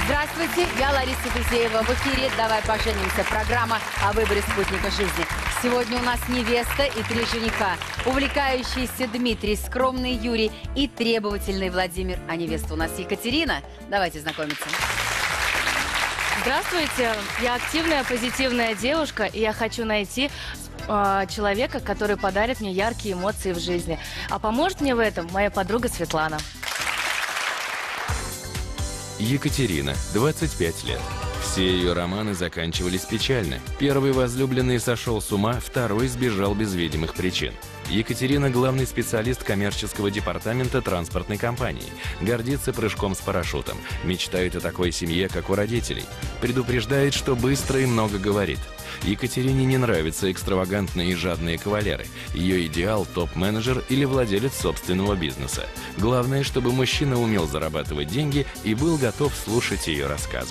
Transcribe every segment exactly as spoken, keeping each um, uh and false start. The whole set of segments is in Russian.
Здравствуйте, я Лариса Гузеева. В эфире «Давай поженимся» — программа о выборе спутника жизни. Сегодня у нас невеста и три жениха. Увлекающийся Дмитрий, скромный Юрий и требовательный Владимир. А невеста у нас Екатерина. Давайте знакомиться. Здравствуйте, я активная, позитивная девушка, и я хочу найти э, человека, который подарит мне яркие эмоции в жизни. А поможет мне в этом моя подруга Светлана. Екатерина, двадцать пять лет. Все ее романы заканчивались печально. Первый возлюбленный сошел с ума, второй сбежал без видимых причин. Екатерина – главный специалист коммерческого департамента транспортной компании. Гордится прыжком с парашютом. Мечтает о такой семье, как у родителей. Предупреждает, что быстро и много говорит. Екатерине не нравятся экстравагантные и жадные кавалеры. Ее идеал – топ-менеджер или владелец собственного бизнеса. Главное, чтобы мужчина умел зарабатывать деньги и был готов слушать ее рассказы.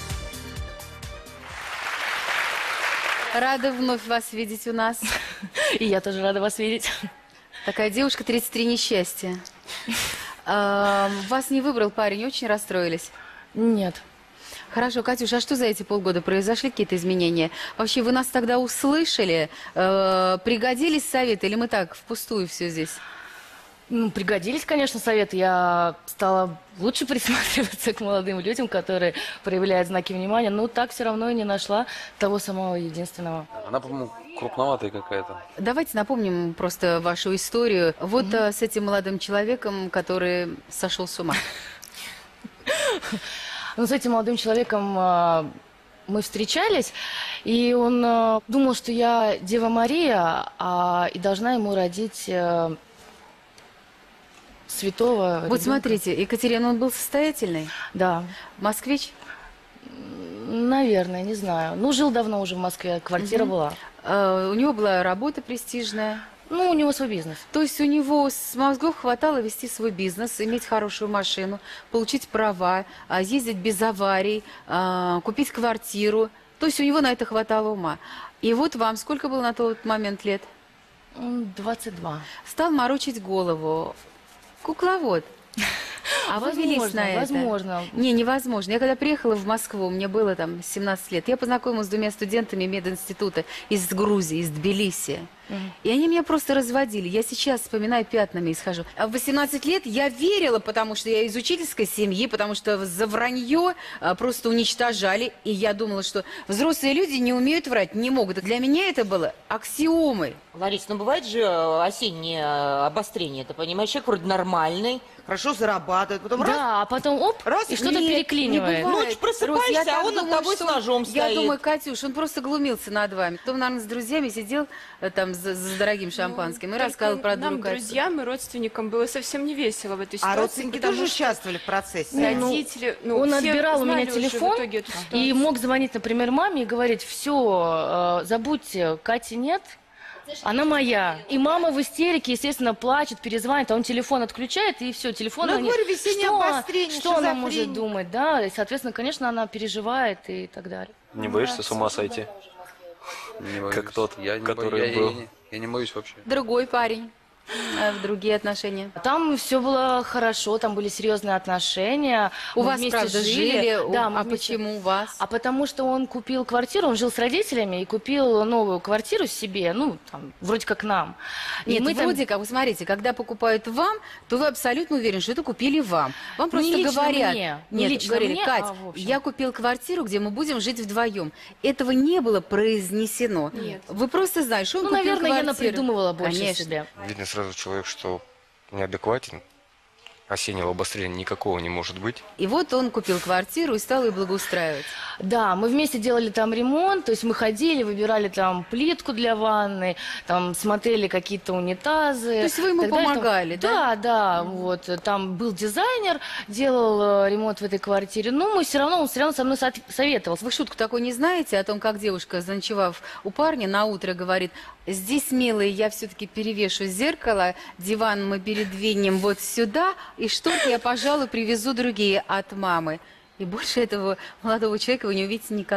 Рада вновь вас видеть у нас. И я тоже рада вас видеть. Такая девушка, тридцать три несчастья. А, вас не выбрал парень, очень расстроились? Нет. Хорошо, Катюша, а что за эти полгода произошли какие-то изменения? Вообще, вы нас тогда услышали? Э, пригодились советы или мы так, впустую все здесь? Ну, пригодились, конечно, советы. Я стала лучше присматриваться к молодым людям, которые проявляют знаки внимания. Но так все равно и не нашла того самого единственного. Она, по-моему, крупноватая какая-то. Давайте напомним просто вашу историю. Вот mm-hmm. с этим молодым человеком, который сошел с ума. Ну, с этим молодым человеком э, мы встречались, и он э, думал, что я Дева Мария, а, и должна ему родить э, святого. Вот ребенка. Смотрите, Екатерина, он был состоятельный? Да. Москвич? Наверное, не знаю. Ну, жил давно уже в Москве, квартира угу. была. А, у него была работа престижная? Ну, у него свой бизнес. То есть у него с мозгов хватало вести свой бизнес, иметь хорошую машину, получить права, ездить без аварий, купить квартиру. То есть у него на это хватало ума. И вот вам сколько было на тот момент лет? двадцать два. Стал морочить голову. Кукловод. А вы велись на это? Возможно. Не, невозможно. Я когда приехала в Москву, мне было там семнадцать лет, я познакомилась с двумя студентами мединститута из Грузии, из Тбилиси. Mm. И они меня просто разводили. Я сейчас вспоминаю, пятнами исхожу. А в восемнадцать лет я верила, потому что я из учительской семьи, потому что за вранье а, просто уничтожали. И я думала, что взрослые люди не умеют врать, не могут. И для меня это было аксиомой. Лариса, ну бывает же осеннее обострение, ты понимаешь? Человек вроде нормальный, хорошо зарабатывает, потом раз... Да, а потом оп, раз, и что-то переклинивает. Ночь просыпаешься, Рус, а он над тобой с ножом я стоит. Я думаю, Катюш, он просто глумился над вами. Потом, наверное, с друзьями сидел там за, за дорогим шампанским ну, и рассказывал про нам, друга. друзьям и родственникам было совсем не весело в этой ситуации. А родственники тоже участвовали в процессе? Родители, ну, он отбирал у меня телефон и мог звонить, например, маме и говорить: все, забудьте, Кати нет. Она моя. И мама в истерике, естественно, плачет, перезвонит, а он телефон отключает, и все, телефон... Ну, говорю, весеннее что, обострение, что она может думать, да? И, соответственно, конечно, она переживает и так далее. Не боишься с ума сойти? Не боюсь. Как тот, я не который боюсь. был. Я, я, я не боюсь вообще. Другой парень. В другие отношения. Там все было хорошо, там были серьезные отношения. У вас, правда, жили? жили? Да, мы а вместе... почему у вас? А потому что он купил квартиру, он жил с родителями и купил новую квартиру себе, ну, там, вроде как нам. Нет, и мы вроде там... как, вы смотрите, когда покупают вам, то вы абсолютно уверены, что это купили вам. Вам просто не говорят... Мне. Нет, не лично говорили, мне, Кать, а я купил квартиру, где мы будем жить вдвоем. Этого не было произнесено. Нет. Вы просто знаете, что он ну, купил наверное, квартиру. я напридумывала больше Конечно. себе. Видно сразу человек, что неадекватен. Осеннего обострения никакого не может быть. И вот он купил квартиру и стал ее благоустраивать. Да, мы вместе делали там ремонт, то есть мы ходили, выбирали там плитку для ванны, там смотрели какие-то унитазы. То есть вы ему Тогда помогали, там... да? Да, да, mm-hmm. вот. Там был дизайнер, делал э, ремонт в этой квартире, но мы все равно, он все равно со мной советовался. Вы шутку такой не знаете о том, как девушка, заночевав у парня, на утро говорит: здесь, милый, я все-таки перевешу зеркало, диван мы передвинем вот сюда, и что-то я, пожалуй, привезу другие от мамы. И больше этого молодого человека вы не увидите никогда.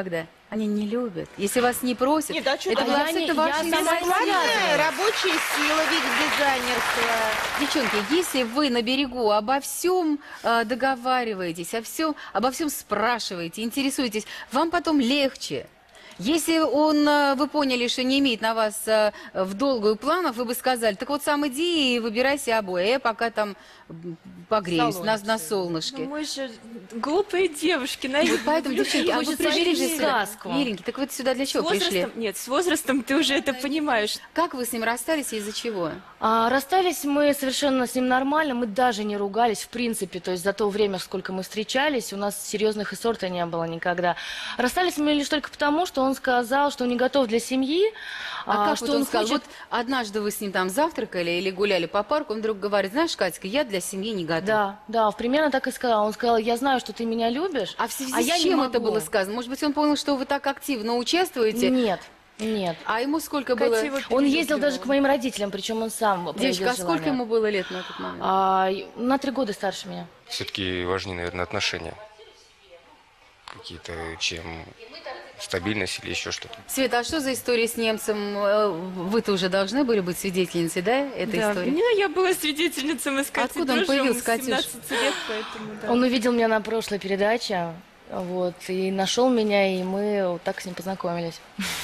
Они не любят. Если вас не просят, Нет, а что это ты? была Я абсолютно не- ваша я сама инициатива. Бесплатная рабочая сила, вид дизайнерства. Девчонки, если вы на берегу обо всем э, договариваетесь, о всем, обо всем спрашиваете, интересуетесь, вам потом легче. Если он, э, вы поняли, что не имеет на вас э, в долгую планов, вы бы сказали, так вот сам иди и выбирай себе обои, а я пока там м, погреюсь на, на солнышке. Ну, мы же глупые девушки, наивные. Вот поэтому, девчонки, а вы Хочется пришли же найти сюда. сказку. Миленький, так вы сюда для С чего пришли? возрастом, нет, с возрастом ты уже это понимаешь. Как вы с ним расстались и из-за чего? А, расстались мы совершенно с ним нормально, мы даже не ругались, в принципе, то есть за то время, сколько мы встречались, у нас серьезных и ссор-то не было никогда. Расстались мы лишь только потому, что он сказал, что он не готов для семьи, А, а, как что вот он он сказал, хочет... вот однажды вы с ним там завтракали или гуляли по парку, он вдруг говорит, знаешь, Катька, я для семьи не готов. Да, да, примерно так и сказал. Он сказал, я знаю, что ты меня любишь, А в связи а с я не чем это могу». было сказано? Может быть, он понял, что вы так активно участвуете? Нет, нет. А ему сколько Катя было? его Он ездил перелюбливала. даже к моим родителям, причем он сам проявил Девочка, а сколько желание. ему было лет на этот момент? А, на три года старше меня. Все-таки важнее, наверное, отношения. Какие-то, чем стабильность или еще что-то. Света, а что за история с немцем? Э, Вы-то уже должны были быть свидетельницей, да, этой Да, истории? не, я была свидетельницей, мы с Катей Откуда он дружим появился, с Катюш? семнадцати лет, поэтому, да. Он увидел меня на прошлой передаче, вот, и нашел меня, и мы вот так с ним познакомились.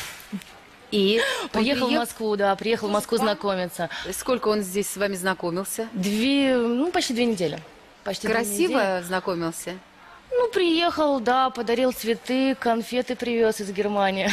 И он Приехал в приехал- Москву, да, приехал в Москву знакомиться. Сколько он здесь с вами знакомился? Две, ну, почти две недели. Почти две недели. Красиво знакомился? Ну, приехал, да, подарил цветы, конфеты привез из Германии.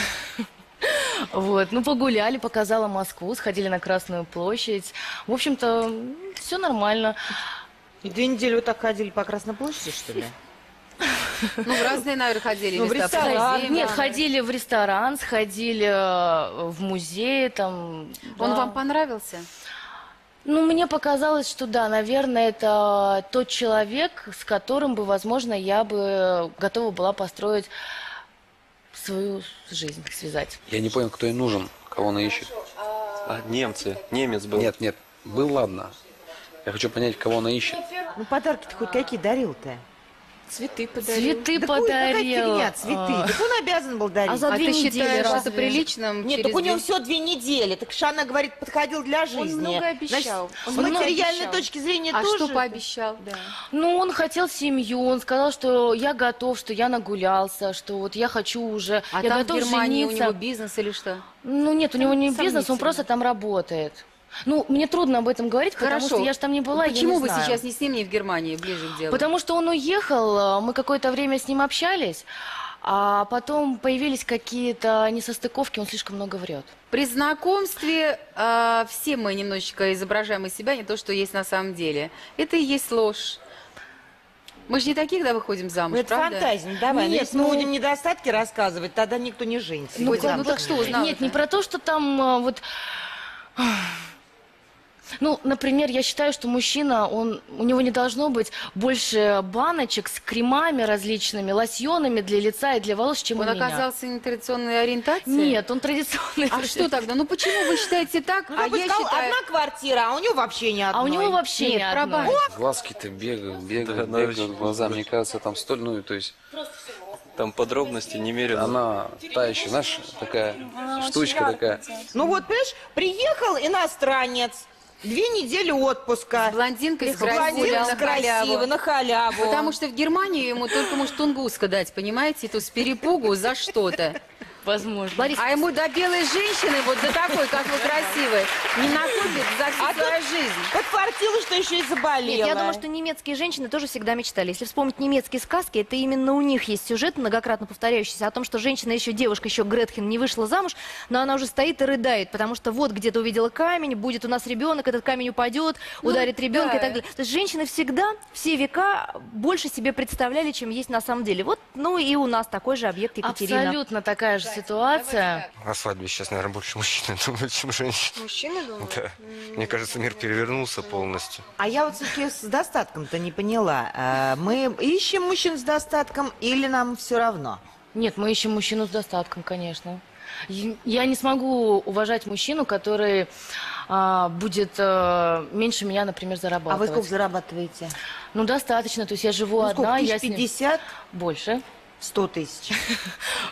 Вот, ну, погуляли, показала Москву, сходили на Красную площадь. В общем-то, все нормально. И две недели вы так ходили по Красной площади, что ли? Ну, в разные, наверное, ходили Ну, в места. ресторан. Музеи, Нет, да. ходили в ресторан, сходили э, в музей, там. Он да. вам понравился? Ну, мне показалось, что да, наверное, это тот человек, с которым бы, возможно, я бы готова была построить свою жизнь, связать. Я не понял, кто ей нужен, кого она ищет. А, немцы. Немец был. Нет, нет, был, ладно. Я хочу понять, кого она ищет. Ну, подарки-то хоть какие дарил-то? Цветы подарил. Цветы Да какой- какая подарил. фигня, цветы. А. Так он обязан был дарить. А за А две ты недели считаешь разве? это приличным? Нет, через так у него две- все две недели. Так Шана говорит, подходил для жизни. много обещал. Значит, Он с много материальной обещал. точки зрения А тоже. что пообещал? Ну, он хотел семью, он сказал, что я готов, что я нагулялся, что вот я хочу уже, А я там готов в Германии жениться. у него бизнес или что? Ну, нет, у него не бизнес, сомнительно. он просто там работает. Ну, мне трудно об этом говорить, потому Хорошо. что я же там не была, я Почему не вы знаю. сейчас не с ним, не в Германии, ближе к делу? Потому что он уехал, мы какое-то время с ним общались, а потом появились какие-то несостыковки, он слишком много врет. При знакомстве э, все мы немножечко изображаем из себя не то, что есть на самом деле. Это и есть ложь. Мы же не такие, когда выходим замуж, Ну, это правда? фантазия, ну, давай. Нет, Ну, если ну- мы будем недостатки рассказывать, тогда никто не женится. Ну, Будь как- ну, завтра. так что узнала? Нет, не про то, что там а, вот... Ну, например, я считаю, что мужчина, он, у него не должно быть больше баночек с кремами различными, лосьонами для лица и для волос, чем Он у меня. оказался нетрадиционной ориентации? Нет, он традиционный. А что тогда? Ну почему вы считаете так, Ну, а я бы я сказала, считаю... одна квартира, а у него вообще не одной. А у него вообще Нет, не про одной. баню. Глазки-то бегают, бегают, Да, бегают очень глаза. Мне кажется, там столь, ну, то есть Там подробности немерено. она та еще, знаешь, такая штучка такая. Ну вот, понимаешь, приехал иностранец, две недели отпуска. С блондинкой, с Блондинка красивой, на красиво, халяву. на халяву. Потому что в Германию ему только может тунгуска дать, понимаете? То с перепугу за что-то. Возможно. Борис, А ему до белой женщины, вот до такой, как вы красивой, не находит за всю А свою тут жизнь. подфартило, что еще и заболела. Нет, я думаю, что немецкие женщины тоже всегда мечтали. Если вспомнить немецкие сказки, это именно у них есть сюжет, многократно повторяющийся, о том, что женщина еще, девушка еще Гретхен не вышла замуж, но она уже стоит и рыдает, потому что вот где-то увидела камень, будет у нас ребенок, этот камень упадет, ударит ребенка да. и так далее. То есть женщины всегда, все века, больше себе представляли, чем есть на самом деле. Вот, ну и у нас такой же объект Екатерина. абсолютно такая же ситуация. На свадьбе сейчас, наверное, больше мужчин думают, чем женщин. Мужчины думают? Да. Мне кажется, мир перевернулся полностью. А я вот все-таки с достатком-то не поняла. А, Мы ищем мужчин с достатком или нам все равно? Нет, мы ищем мужчину с достатком, конечно. И я не смогу уважать мужчину, который а, будет а, меньше меня, например, А зарабатывать. вы сколько зарабатываете? Ну, достаточно. То есть я живу Ну, одна, сколько, я тысяч с ним... пятьдесят? Больше. Сто тысяч.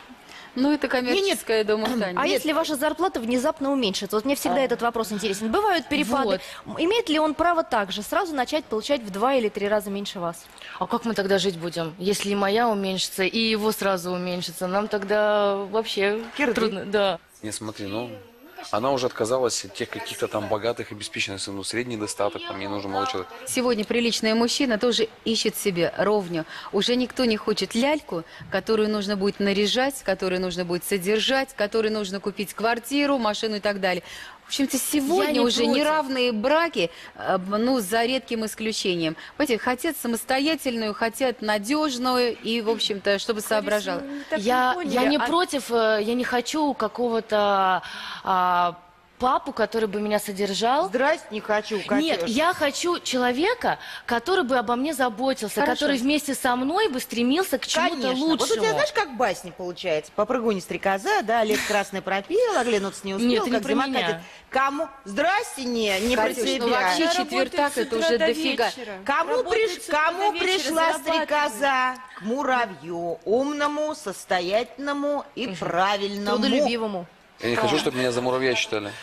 Ну, это коммерческая дома Таня. А если ваша зарплата внезапно уменьшится? Вот мне всегда этот вопрос интересен. Бывают перепады. Имеет ли он право также сразу начать получать в два или три раза меньше вас? А как мы тогда жить будем? Если и моя уменьшится, и его сразу уменьшится, нам тогда вообще Кирды. трудно. Да. Не, смотри, ну, она уже отказалась от тех каких-то там богатых, обеспеченных, ну, средний достаток, там, мне нужен молодой человек. Сегодня приличный мужчина тоже ищет себе ровню. Уже никто не хочет ляльку, которую нужно будет наряжать, которую нужно будет содержать, которой нужно купить квартиру, машину и так далее. В общем-то, сегодня не уже против. неравные браки, э, ну, за редким исключением. Понимаете, хотят самостоятельную, хотят надежную и, в общем-то, чтобы соображала. Я, я не против, э, я не хочу какого-то а, папу, который бы меня содержал. Здрасте, не хочу, Катюш. Нет, я хочу человека, который бы обо мне заботился, Хорошо. который вместе со мной бы стремился к чему-то Конечно. лучшему. Вот у тебя, знаешь, как басня получается? Попрыгуни стрекоза, да, лет красный пропел, оглянуться не успел, Нет, это не как про зима меня. катит. Кому? Здрасте, не, не про Катюш, себя. ну вообще Я четвертак работаю это с утра уже до дофига. вечера. Кому, Работаю приш... с утра Кому до вечера, пришла зарабатываю. стрекоза? К муравью, умному, состоятельному и правильному. Трудолюбивому. Я не хочу, чтобы меня за муравья считали.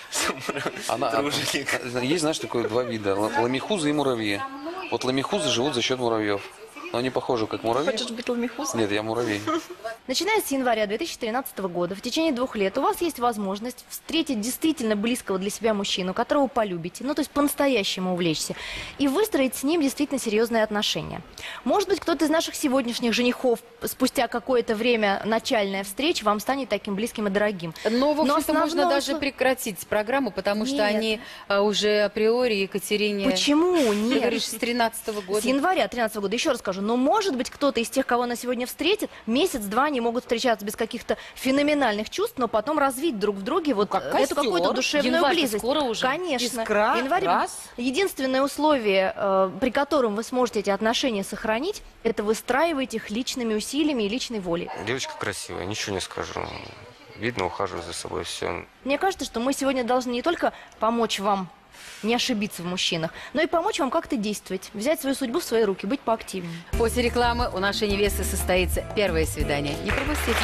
Она, а, есть, знаешь, такое два вида. Л- Ламихузы и муравьи. Вот ламихузы живут за счет муравьев. Но они похожи, как муравьи. Хочешь быть ламихузом? Нет, я муравей. Начиная с января две тысячи тринадцатого года, в течение двух лет у вас есть возможность встретить действительно близкого для себя мужчину, которого полюбите, ну то есть по-настоящему увлечься, и выстроить с ним действительно серьезные отношения. Может быть, кто-то из наших сегодняшних женихов спустя какое-то время начальная встреча вам станет таким близким и дорогим. Но, в общем-то, основное можно даже услов- прекратить программу, потому что Нет. они а, уже априори Екатерине... Почему Ты нет? говоришь, с тринадцатого года. С января тринадцатого года, еще раз скажу, но может быть кто-то из тех, кого она сегодня встретит, месяц-два они могут встречаться без каких-то феноменальных чувств, но потом развить друг в друге вот как эту костер. какую-то душевную Январь-то близость. скоро уже. Конечно. Искра, Январь- раз. Единственное условие, э, при котором вы сможете эти отношения сохранить, это выстраивать их личными усилиями и личной волей. Девочка красивая, ничего не скажу. Видно, ухаживаю за собой, все. Мне кажется, что мы сегодня должны не только помочь вам не ошибиться в мужчинах, но и помочь вам как-то действовать, взять свою судьбу в свои руки, быть поактивнее. После рекламы у нашей невесты состоится первое свидание. Не пропустите.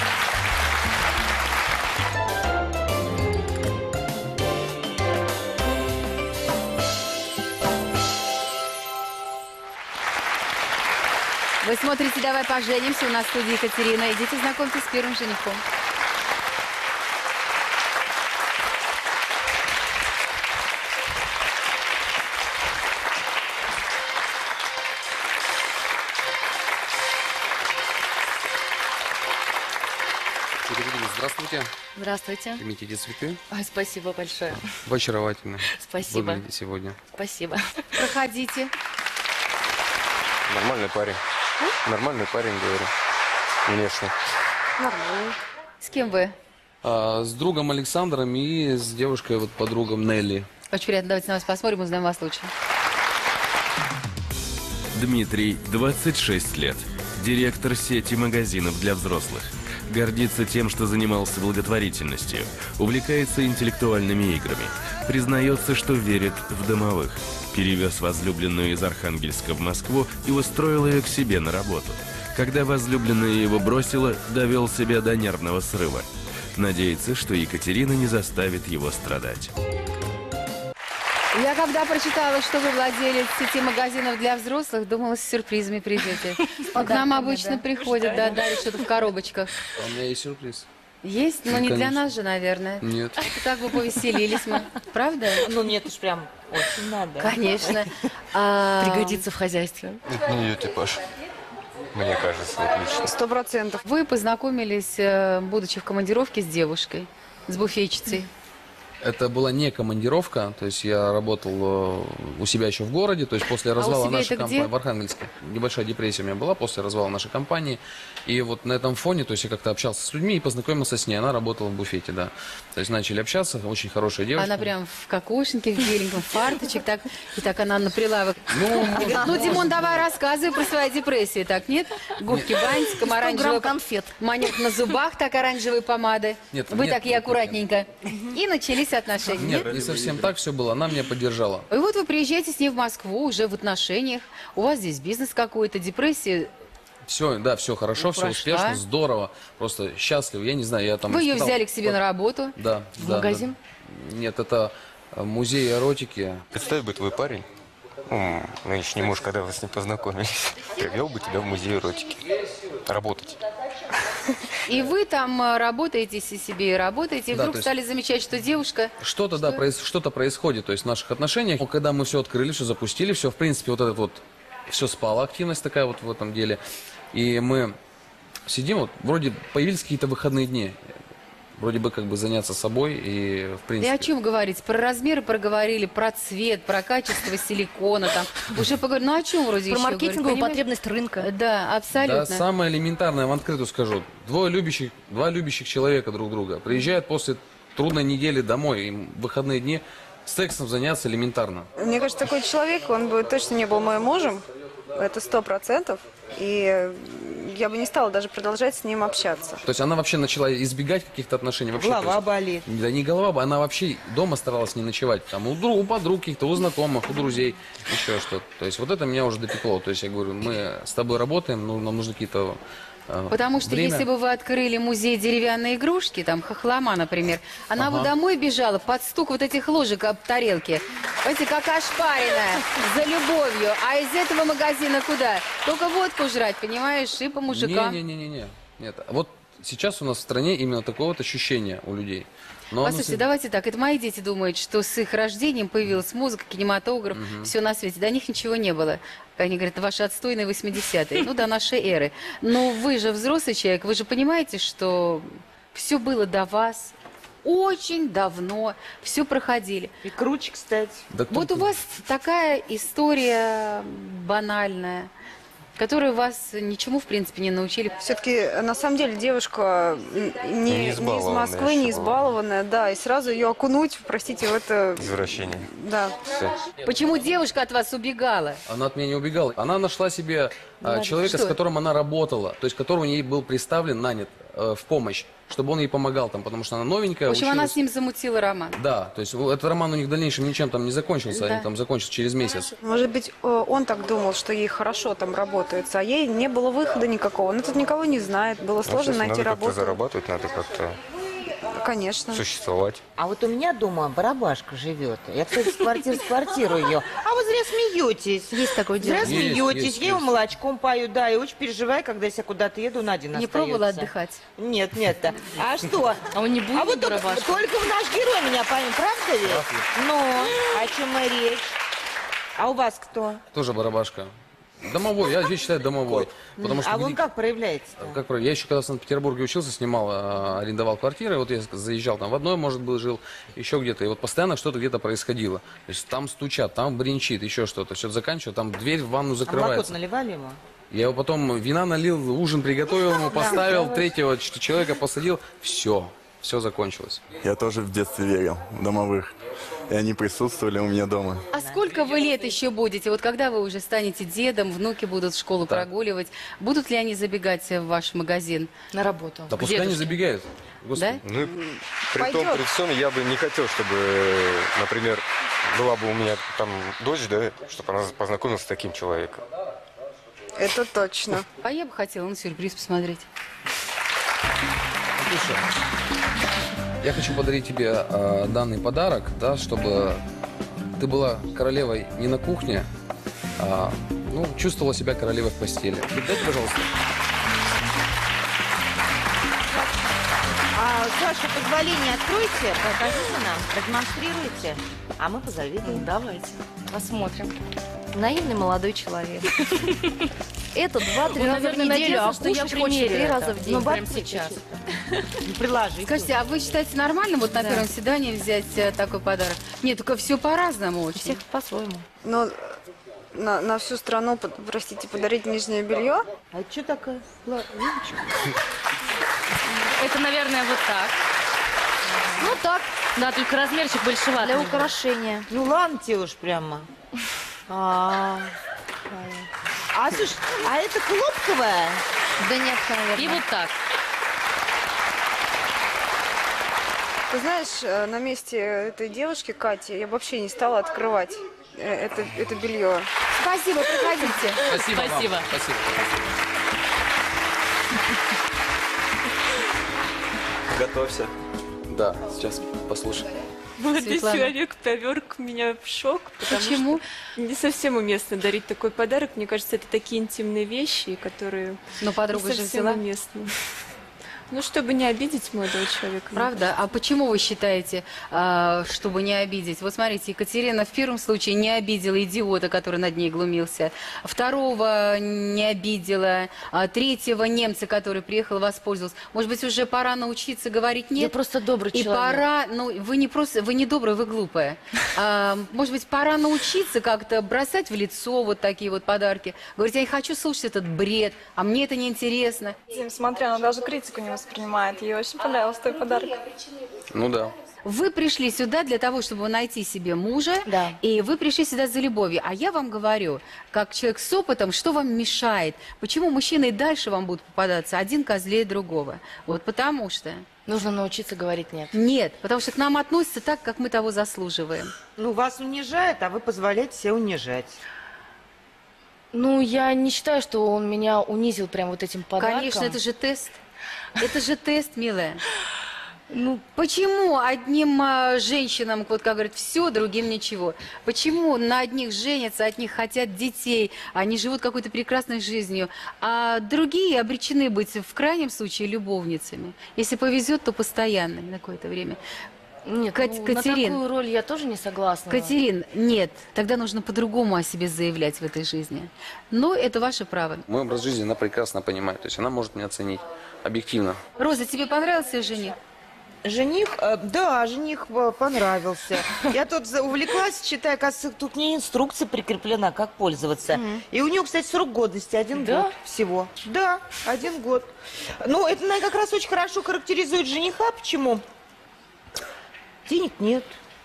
Вы смотрите «Давай поженимся», у нас в студии Екатерина. Идите знакомьтесь с первым женихом. Екатерина, здравствуйте. Здравствуйте. Примите эти цветы. Ой, спасибо большое. Вы очаровательны. Спасибо. Выглядите сегодня. Спасибо. Проходите. Нормальный парень. Нормальный парень, говорю. Внешне. С кем вы? А, с другом Александром и с девушкой, вот подругом Нелли. Очень приятно. Давайте на вас посмотрим, узнаем вас лучше. Дмитрий, двадцать шесть лет. Директор сети магазинов для взрослых. Гордится тем, что занимался благотворительностью. Увлекается интеллектуальными играми. Признается, что верит в домовых. Перевез возлюбленную из Архангельска в Москву и устроил ее к себе на работу. Когда возлюбленная его бросила, довел себя до нервного срыва. Надеется, что Екатерина не заставит его страдать. Я когда прочитала, что вы владелец сети магазинов для взрослых, думала, с сюрпризами придете. К нам обычно приходят, да, дарят что-то в коробочках. А у меня есть сюрприз. Есть, но Ну, не для конечно. нас же, наверное. Нет. Так бы повеселились мы. Правда? Ну, мне уж прям очень надо. Конечно. А, Пригодится в хозяйстве. Это не ее типаж. Мне кажется, отлично. Сто процентов. Вы познакомились, э, будучи в командировке с девушкой, с буфетчицей. Это была не командировка, то есть я работал э, у себя еще в городе, то есть после развала себя нашей это компании где? в Архангельске. Небольшая депрессия у меня была после развала нашей компании. И вот на этом фоне, то есть я как-то общался с людьми и познакомился с ней. Она работала в буфете, да. То есть начали общаться, очень хорошая девушка. Она прям в кокошнике, в беленьком фарточек, так, и так она на прилавок. Ну, Ну, Димон, давай рассказывай про свою депрессию, так, нет? Губки бантиком, сто оранжевый грамм конфет. монет на зубах, так, оранжевой помады. Нет, Вы нет, такие нет, аккуратненько. И начались отношения. нет, не совсем так все было. Она меня поддержала. И вот вы приезжаете с ней в Москву, уже в отношениях, у вас здесь бизнес какой-то, депрессия Все, да, все хорошо, Ну, все прошла. успешно, здорово, просто счастлив. Я не знаю, я там... Вы ее испытал- взяли к себе на работу? Да. В да, магазин? да. Нет, это э, музей эротики. Представь бы, твой парень, ну, нынешний муж, когда вы с ним познакомились, привел бы тебя в музей эротики. Работать. И вы там э, работаете си- себе и работаете, и Да, вдруг то есть- стали замечать, что девушка... Что-то, да, проис- что-то происходит, то есть в наших отношениях. Когда мы все открыли, все запустили, все, в принципе, вот это вот, все спало, активность такая вот в этом деле. И мы сидим, вот, вроде появились какие-то выходные дни. Вроде бы как бы заняться собой и, в И принципе... о чем говорить? Про размеры проговорили, про цвет, про качество силикона, там. Уже поговорили. Ну о чем вроде Про еще маркетинговую говорить, понимаешь? потребность рынка. Да, Да, абсолютно. самое элементарное, вам открыто скажу. Двое любящих, два любящих человека друг друга приезжают после трудной недели домой, им в выходные дни сексом заняться элементарно. Мне кажется, такой человек, он бы точно не был моим мужем. Это сто процентов. И я бы не стала даже продолжать с ним общаться. То есть она вообще начала избегать каких-то отношений. Вообще, Голова то есть- болит. Да не голова, она вообще дома старалась не ночевать. Там у, друг, у подруг каких-то, у знакомых, у друзей, еще что-то. То есть вот это меня уже допекло. То есть я говорю, мы с тобой работаем, ну, нам нужно какие-то э, Потому что время. если бы вы открыли музей деревянной игрушки, там хохлома, например, она бы Ага. домой бежала под стук вот этих ложек об тарелки. Понимаете, как ошпаренная, за любовью. А из этого магазина куда? Только водку жрать, понимаешь, и по мужикам. Не-не-не-не. Нет. Вот сейчас у нас в стране именно такое вот ощущение у людей. Но оно Послушайте, всегда- давайте так, это мои дети думают, что с их рождением появилась музыка, кинематограф, все на свете. До них ничего не было. Они говорят, ваши отстойные восьмидесятые, ну до нашей эры. Но вы же взрослый человек, вы же понимаете, что все было до вас очень давно, все проходили. И круче, кстати. Да Вот только- у вас такая история банальная, которую вас ничему, в принципе, не научили. Все-таки, на самом деле, девушка м, не, Не не из избалованная Москвы, еще не была. избалованная, да, и сразу ее окунуть, простите, в это... Извращение. Да. Все. Почему девушка от вас убегала? Она от меня не убегала. Она нашла себе а, ладно, человека, что? с которым она работала, то есть которому ей был представлен, нанят э, в помощь, чтобы он ей помогал там, потому что она новенькая. В общем, она училась. с ним замутила роман. Да, то есть ну, этот роман у них в дальнейшем ничем там не закончился, Да. они там закончатся через месяц. Может быть, э, он так думал, что ей хорошо там работается, а ей не было выхода никакого. Она тут никого не знает, было Ну, сложно слушай, найти надо как-то работу. зарабатывать, надо как-то Конечно. существовать. А вот у меня дома барабашка живет. Я, кстати, с квартиры с квартиру ее. А вы зря смеетесь. Есть такое дело. Зря Есть, смеетесь. есть, Я его есть. молочком пою, да, и очень переживаю, когда я куда-то еду, Надя Не остается. пробовала отдыхать? Нет, нет. А что? А он не будет А вот только, барабашкой? только в наш герой меня поймет, правда ведь? Ну, о чем и речь? А у вас кто? Тоже барабашка. Домовой, я здесь считаю домовой. Потому что А он где- как проявляется? Как правило, я еще когда в Санкт-Петербурге учился, снимал, а, арендовал квартиры, вот я заезжал там в одной, может быть, жил, еще где-то, и вот постоянно что-то где-то происходило. То есть там стучат, там бренчит, еще что-то, все заканчиваю, там дверь в ванну А молоко закрывается. наливали ему? Я его потом вина налил, ужин приготовил ему, поставил, третьего ч- человека посадил, все, все закончилось. Я тоже в детстве верил в домовых. И они присутствовали у меня дома. А сколько вы лет еще будете? Вот когда вы уже станете дедом, внуки будут в школу Так. прогуливать, будут ли они забегать в ваш магазин? На работу. Да К пускай они дедушке. забегают. Господи. Да? Ну, и при Пойдет. том, при всем, я бы не хотел, чтобы, например, была бы у меня там дочь, да, чтобы она познакомилась с таким человеком. Это точно. А я бы хотела на сюрприз посмотреть. Слушай, я хочу подарить тебе э, данный подарок, да, чтобы ты была королевой не на кухне, а ну, чувствовала себя королевой в постели. Дайте, пожалуйста. А, с вашего позволения, откройте, покажите нам, продемонстрируйте, а мы позавидуем. Давайте, посмотрим. Наивный молодой человек. Это два-три Он, раза в наверное, неделю, а надеется, что я кушать хочет примерю три это. раза в день. Ну, прямо бабки сейчас. Ну, приложите. Скажите, а вы считаете нормально вот на первом свидании взять э, такой подарок? Нет, только все по-разному очень. Всех по-своему. Но на, на всю страну, под- простите, подарить нижнее белье. А что такое? Ла- Леночка? Это, наверное, вот так. Ну так, Да, только размерчик большеватый. для украшения. Ну, ладно уж прямо. А, а, слушай, а это хлопковая? Да нет, наверное. И вот так. Ты знаешь, э, на месте этой девушки, Кати, я бы вообще не стала открывать э, это, это белье. Спасибо, приходите. Спасибо. вам. Спасибо. Спасибо. Готовься. Да, сейчас послушай. Молодой Светлана. человек поверг меня в шок, потому Почему? что не совсем уместно дарить такой подарок. Мне кажется, это такие интимные вещи, которые Но подруга не же совсем взяла. уместны. Ну, чтобы не обидеть молодого человека. мне Правда? А почему вы считаете, а, чтобы не обидеть? Вот смотрите, Екатерина в первом случае не обидела идиота, который над ней глумился. Второго не обидела. А третьего немца, который приехал, воспользовался. Может быть, уже пора научиться говорить нет? Я просто добрый И человек. пора, ну, вы не просто, вы не добрая, вы глупая. А, может быть, пора научиться как-то бросать в лицо вот такие вот подарки. Говорить, я не хочу слушать этот бред, а мне это неинтересно. Дим, смотри, она даже критику не воспринимает. Ей очень понравился твой подарок. Ну да. Вы пришли сюда для того, чтобы найти себе мужа, Да. и вы пришли сюда за любовью. А я вам говорю, как человек с опытом, что вам мешает? Почему мужчины и дальше вам будут попадаться? Один козлее другого. Вот потому что... Нужно научиться говорить нет. Нет, потому что к нам относятся так, как мы того заслуживаем. Ну, вас унижает, а вы позволяете себя унижать. Ну, я не считаю, что он меня унизил прям вот этим подарком. Конечно, это же тест. Это же тест, милая. Ну, почему одним а, женщинам, вот как говорят, все, другим ничего? Почему на одних женятся, от них хотят детей, они живут какой-то прекрасной жизнью, а другие обречены быть в крайнем случае любовницами? Если повезет, то постоянно на какое-то время. Нет, Кат- ну, Катерин. на такую роль я тоже не согласна. Катерин, нет, тогда нужно по-другому о себе заявлять в этой жизни. Но это ваше право. Мой образ жизни она прекрасно понимает. То есть она может меня оценить объективно. Роза, тебе понравился жених? Жених, э, да, жених э, понравился. Я тут за- увлеклась, читая, оказывается, тут не инструкция прикреплена, как пользоваться. И у него, кстати, срок годности один Да? год всего. Да, один год. Ну, это, наверное, как раз очень хорошо характеризует жениха. Почему? Денег нет.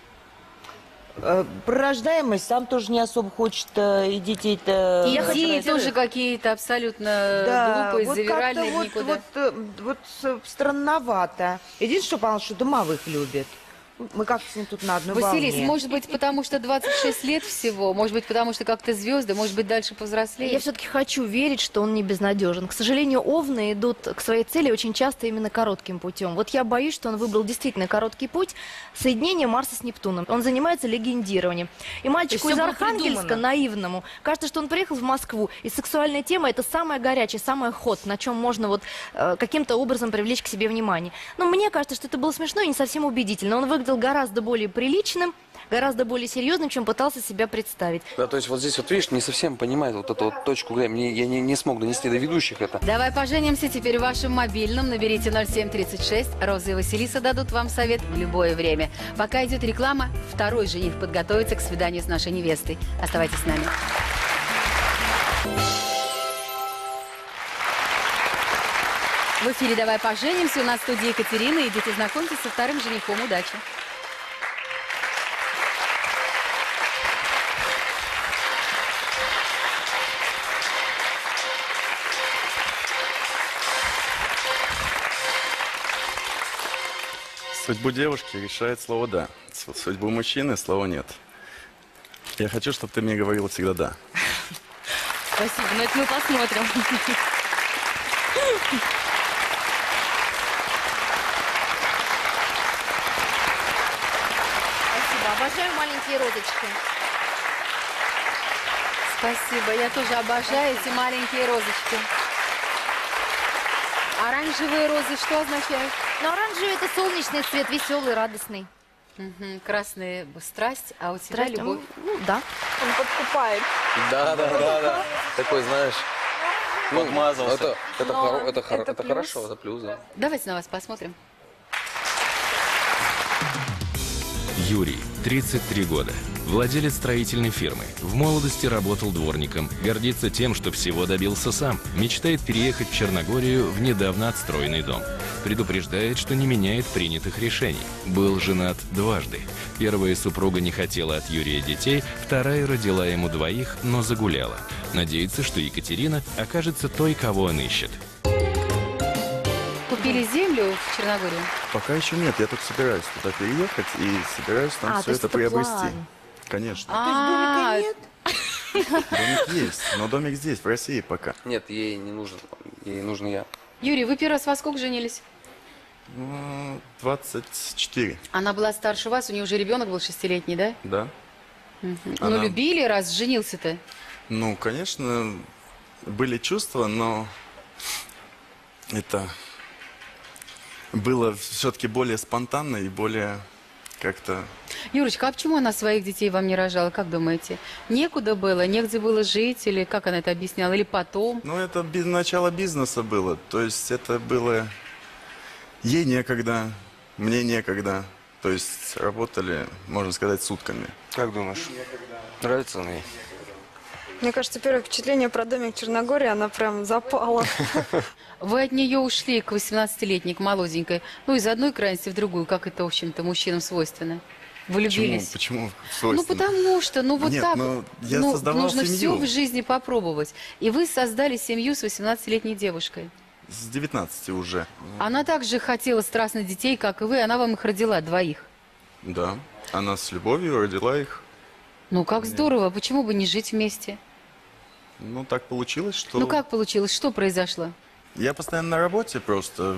Э, Пророждаемость сам тоже не особо хочет, э, и детей-то... И я хочу Идеи найти- тоже какие-то абсолютно Да, глупые, вот завиральные, как-то в никуда. вот, вот, э, вот с- странновато. Единственное, что понятно, что домовых любит. Мы как-то с ним тут на одной Василис, волне. может быть, потому что двадцать шесть лет всего, может быть, потому что как-то звезды, может быть, дальше повзрослее. Я все-таки хочу верить, что он не безнадежен. К сожалению, овны идут к своей цели очень часто именно коротким путем. Вот я боюсь, что он выбрал действительно короткий путь – соединение Марса с Нептуном. Он занимается легендированием. И мальчику То есть из всё было Архангельска, придумано. наивному, кажется, что он приехал в Москву, и сексуальная тема – это самая горячая, самая ход, на чем можно вот э, каким-то образом привлечь к себе внимание. Но мне кажется, что это было смешно и не совсем убедительно. Он выглядел гораздо более приличным, гораздо более серьезным, чем пытался себя представить. Да, то есть вот здесь вот видишь, не совсем понимает вот эту вот точку Г. Мне, я не, не смог донести до ведущих это. Давай поженимся теперь в вашем мобильном. Наберите ноль семь тридцать шесть. Роза и Василиса дадут вам совет в любое время. Пока идет реклама, второй жених подготовится к свиданию с нашей невестой. Оставайтесь с нами. В эфире «Давай поженимся». У нас в студии Екатерина. Идите знакомьтесь со вторым женихом. Удачи! Судьбу девушки решает слово «да». С- Судьбу мужчины слова «нет». Я хочу, чтобы ты мне говорила всегда «да». Спасибо, но это мы посмотрим. Спасибо. Обожаю маленькие розочки. Спасибо. Я тоже обожаю эти маленькие розочки. Оранжевые розы что означают? Но оранжевый – это солнечный цвет, веселый, радостный. Мгм. Красные – страсть, а у тебя Страсть, любовь. ну, да. Он подкупает. Да, да, да, да. Такой, знаешь... Ну, Подмазался. это, это, Но хоро- это, хоро- это это плюс. хорошо, это плюс, да. Давайте на вас посмотрим. Юрий, тридцать три года. Владелец строительной фирмы. В молодости работал дворником. Гордится тем, что всего добился сам. Мечтает переехать в Черногорию в недавно отстроенный дом. Предупреждает, что не меняет принятых решений. Был женат дважды. Первая супруга не хотела от Юрия детей, вторая родила ему двоих, но загуляла. Надеется, что Екатерина окажется той, кого он ищет. Купили землю в Черногории? Пока еще нет, я тут собираюсь туда переехать и собираюсь там А, то все есть это это приобрести. план. Конечно. А, Домик есть, но домик здесь, в России пока. Нет, ей не нужен, ей нужен я. Юрий, вы первый раз во сколько женились? двадцать четыре. Она была старше вас, у нее уже ребенок был шестилетний, да? Да. Угу. Она... Ну, любили, раз женился-то? Ну, конечно, были чувства, но это было все-таки более спонтанно и более как-то... Юрочка, а почему она своих детей вам не рожала, как думаете? Некуда было, негде было жить, или как она это объясняла, или потом? Ну, это без начала бизнеса было, то есть это было... Ей некогда, мне некогда. То есть работали, можно сказать, сутками. Как думаешь, нравится она ей? Мне кажется, первое впечатление про домик в Черногории, она прям запала. Вы от нее ушли к восемнадцатилетней, к молоденькой, ну, из одной крайности в другую, как это, в общем-то, мужчинам свойственно. Влюбились. Почему? Почему свойственно? Ну, потому что, ну, вот Нет, так. ну, я ну, создавал нужно семью. все в жизни попробовать. И вы создали семью с восемнадцатилетней девушкой. С девятнадцати уже. Она также хотела страстно детей, как и вы, она вам их родила, двоих. Да, она с любовью родила их. Ну, как здорово, почему бы не жить вместе? Ну, так получилось, что... Ну, как получилось, что произошло? Я постоянно на работе просто.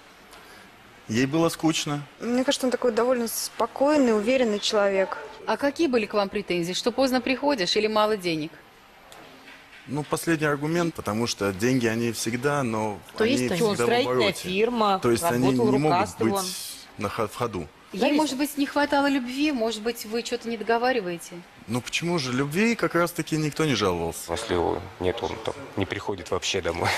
Ей было скучно. Мне кажется, он такой довольно спокойный, уверенный человек. А какие были к вам претензии? Что поздно приходишь или мало денег? Ну, последний аргумент, потому что деньги, они всегда, но То они есть, всегда что, строительная в обороте. фирма, То есть они работал не могут рукастым быть он. на ход- в ходу. Ей, может быть, не хватало любви, может быть, вы что-то не договариваете? Ну, почему же? Любви как раз-таки никто не жаловался. Если его нет, он там не приходит вообще домой.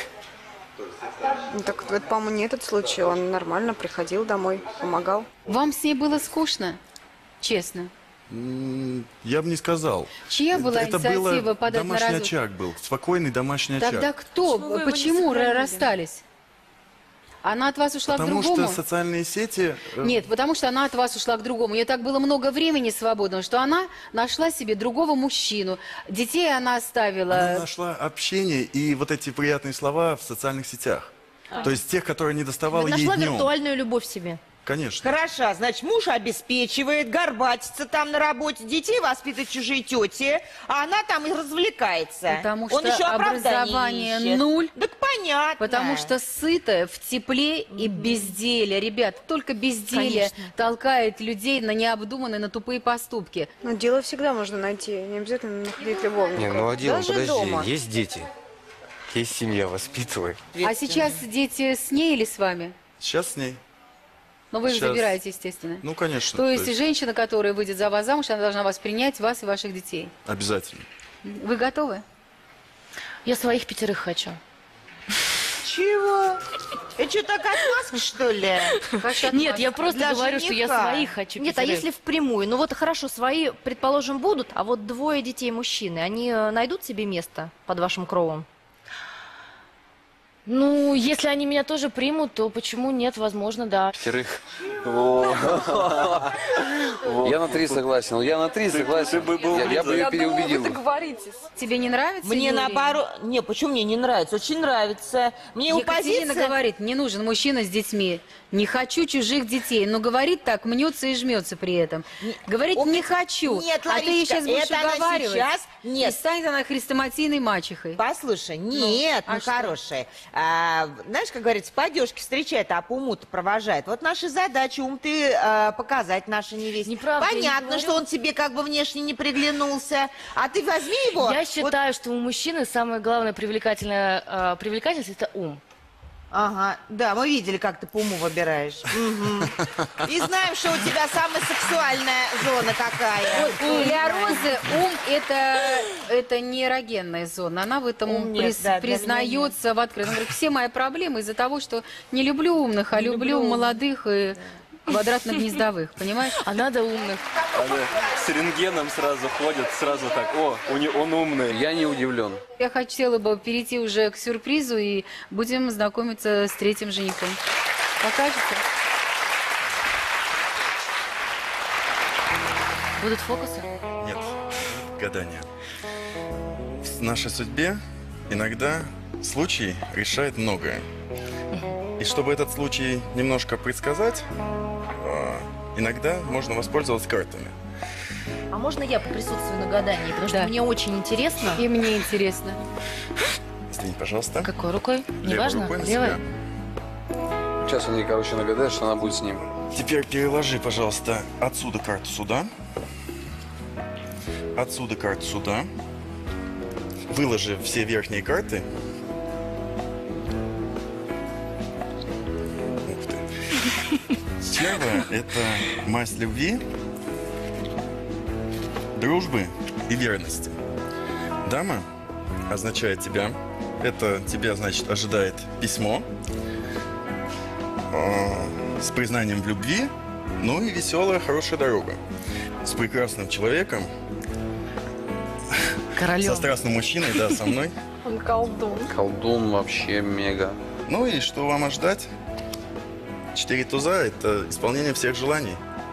Ну, так это, по-моему, не этот случай. Он нормально приходил домой, помогал. Вам с ней было скучно? Честно. М, Я бы не сказал. Чья была Это инициатива было подать на домашний развод? очаг был, спокойный домашний очаг. Тогда кто? Почему вы его не Почему сохранили? расстались? Она от вас ушла Потому к другому? что социальные сети... э, Нет, потому что она от вас ушла к другому. У нее так было много времени свободного, что она нашла себе другого мужчину. Детей она оставила. Она нашла общение и вот эти приятные слова в социальных сетях. То есть тех, которые не доставало ей Нашла днем. виртуальную любовь себе. Конечно. Хорошо, значит, муж обеспечивает, горбатится там на работе, детей воспитывает чужие тети, а она там и развлекается. Потому Он что еще оправдание образование ищет. нуль. Так понятно. Потому что сытая, в тепле и безделие. Ребят, только безделие Конечно. толкает людей на необдуманные, на тупые поступки. Но дело всегда можно найти, не обязательно находить любовника. Не, ну а дело, Даже подожди, дома. есть дети. Есть семья, воспитывай. А сейчас дети с ней или с вами? Сейчас с ней. Но вы их Сейчас. забираете, естественно. Ну, конечно. То есть женщина, которая выйдет за вас замуж, она должна вас принять, вас и ваших детей. Обязательно. Вы готовы? Я своих пятерых хочу. Чего? Это что, так отмазка, что ли? Нет, я просто Для говорю, что я жениха. своих хочу. Нет, а пятерых. если впрямую? Ну вот хорошо, свои, предположим, будут, а вот двое детей мужчины, они э, найдут себе место под вашим кровом? Ну, если они меня тоже примут, то почему нет? Возможно, да. Пятерых. Я на три согласен. Ну, я на три согласен. Я я бы ее переубедил. Тебе не нравится, Мне Юрий? наоборот... Не, почему мне не нравится? Очень нравится. Мне его Екатерина позиция... говорит, не нужен мужчина с детьми. Не хочу чужих детей. Но говорит так, мнется и жмется при этом. Говорит, не хочу. Нет, а ты ей Ларисочка, сейчас будешь это она уговаривать. сейчас- И Нет. станет она хрестоматийной мачехой. Послушай, нет, а ну, что? хорошая. А, знаешь, как говорится, по одежке встречает, а по уму-то провожает. Вот наша задача ум ты а, показать нашей невесте. Неправда, я не Понятно, говорю. что он тебе как бы внешне не приглянулся. А ты возьми его. Я вот- считаю, что у мужчины самое главное привлекательное, э, привлекательность – это ум. Ага, да, мы видели, как ты по уму выбираешь. Мгм. И знаем, что у тебя самая сексуальная зона какая. Вот для Розы ум это, это не эрогенная зона. Она в этом Ум нет, приз- да, для меня признается в открытом. Она говорит, все мои проблемы из-за того, что не люблю умных, а Не люблю люблю. молодых и квадратно-гнездовых. Понимаешь? А надо умных. Она с рентгеном сразу ходит, сразу так, о, у не- он умный. Я не удивлен. Я хотела бы перейти уже к сюрпризу и будем знакомиться с третьим женихом. Покажете? Будут фокусы? Нет, гадание. В нашей судьбе иногда случай решает многое. И чтобы этот случай немножко предсказать, э, иногда можно воспользоваться картами. А можно я поприсутствую на гадании? Потому что Да. мне очень интересно. И мне интересно. Извини, пожалуйста. Какой рукой? Левой Неважно. рукой на Левой? себя. Сейчас они, короче, нагадают, что она будет с ним. Теперь переложи, пожалуйста, отсюда карту сюда. Отсюда карту сюда. Выложи все верхние карты. Ух ты. Первое – это масть любви, дружбы и верности. Дама означает тебя. Это тебя, значит, ожидает письмо э, с признанием в любви, ну и веселая, хорошая дорога. С прекрасным человеком. Королем. Со страстным мужчиной, да, со мной. Он колдун. Колдун вообще мега. Ну и что вам ожидать? Четыре туза – это исполнение всех желаний.